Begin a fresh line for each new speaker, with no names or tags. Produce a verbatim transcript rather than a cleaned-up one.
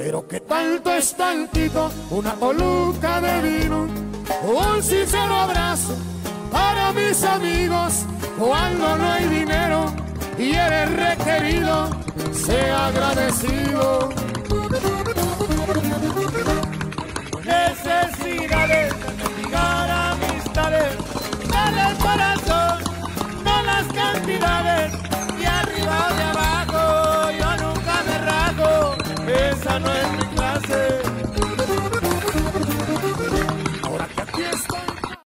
Pero que tanto es tantito, una toluca de vino, un sincero abrazo para mis amigos. Cuando no hay dinero y eres requerido, sea agradecido.
Necesidades